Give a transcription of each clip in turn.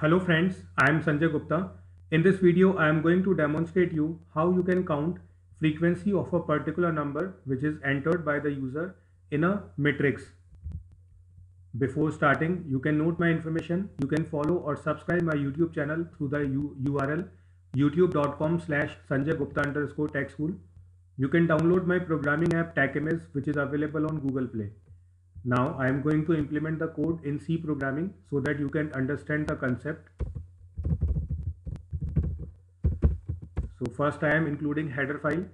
Hello friends, I am Sanjay Gupta. In this video, I am going to demonstrate you how you can count frequency of a particular number which is entered by the user in a matrix. Before starting, you can note my information. You can follow or subscribe my YouTube channel through the URL youtube.com/sanjaygupta_tech school. You can download my programming app TechMS which is available on Google Play. Now I am going to implement the code in C programming so that you can understand the concept. So first I am including header file.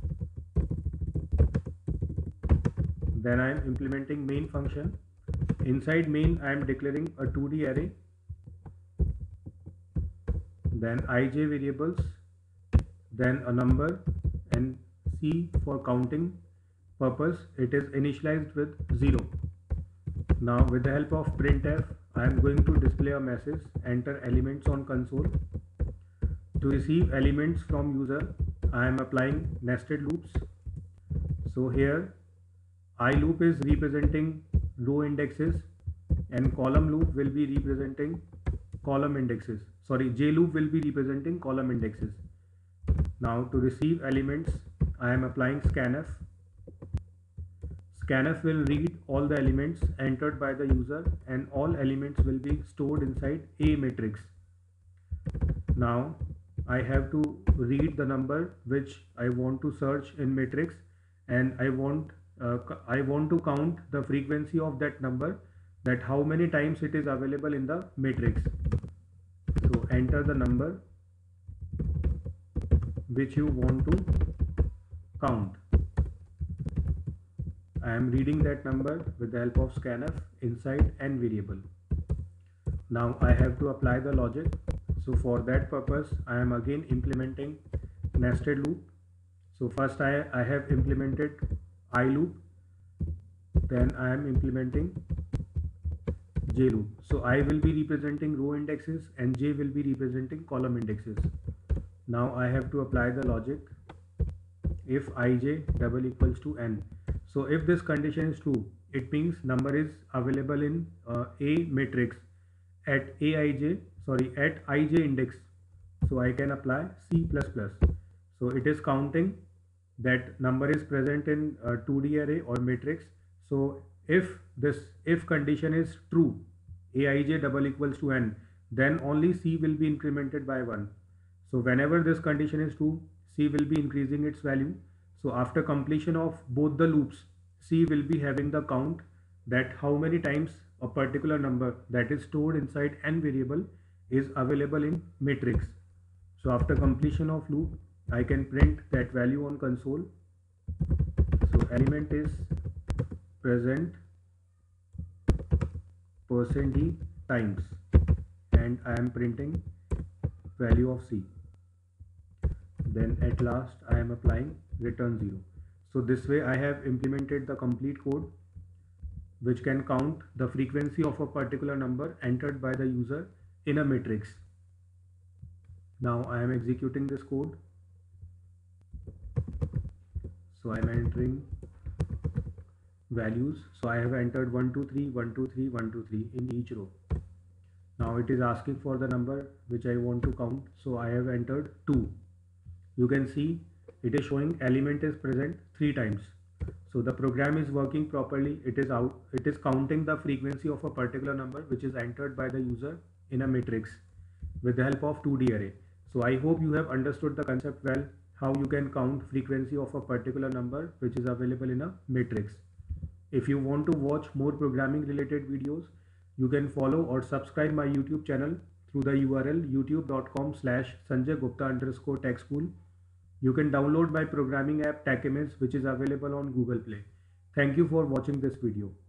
Then I am implementing main function. Inside main I am declaring a 2D array. Then ij variables. Then a number, and C for counting purpose it is initialized with 0. Now with the help of printf I am going to display a message, enter elements on console. To receive elements from user I am applying nested loops. So here I loop is representing row indexes and column loop will be representing column indexes. J loop will be representing column indexes. Now to receive elements I am applying scanf. Scanf will read all the elements entered by the user and all elements will be stored inside a matrix. Now I have to read the number which I want to search in matrix, and I want to count the frequency of that number, that how many times it is available in the matrix. So enter the number which you want to count. I am reading that number with the help of scanf inside n variable. Now I have to apply the logic. So for that purpose I am again implementing nested loop. So first I have implemented I loop, then I am implementing j loop. So I will be representing row indexes and j will be representing column indexes. Now I have to apply the logic if ij double equals to n. So if this condition is true, it means number is available in a matrix at ij index. So I can apply C++. So it is counting that number is present in 2D array or matrix. So if condition is true, aij double equals to n, then only C will be incremented by 1. So whenever this condition is true, C will be increasing its value. So after completion of both the loops, C will be having the count that how many times a particular number that is stored inside n variable is available in matrix. So after completion of loop, I can print that value on console. So element is present %d times, and I am printing value of C. Then at last I am applying return 0. So this way I have implemented the complete code which can count the frequency of a particular number entered by the user in a matrix. Now I am executing this code. So I am entering values. So I have entered 123, 123, 123 in each row. Now it is asking for the number which I want to count. So I have entered 2. You can see it is showing element is present 3 times. So the program is working properly. It is counting the frequency of a particular number which is entered by the user in a matrix with the help of 2D array. So I hope you have understood the concept well, how you can count frequency of a particular number which is available in a matrix. If you want to watch more programming related videos, you can follow or subscribe my YouTube channel through the URL youtube.com/sanjaygupta_tech school. You can download my programming app TechMS which is available on Google Play. Thank you for watching this video.